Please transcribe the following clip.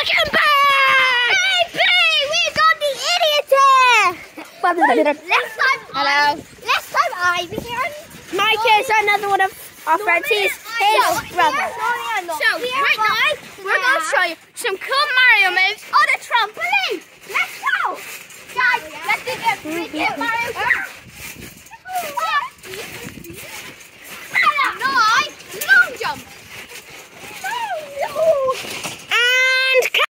Welcome back! Hey, we got the idiot here! Last time I was here. Mike is another one of our friends. He's his brother. So, right now, we're going to show you some cool Mario moves on a trampoline. Let's go! Guys, let's do the Mario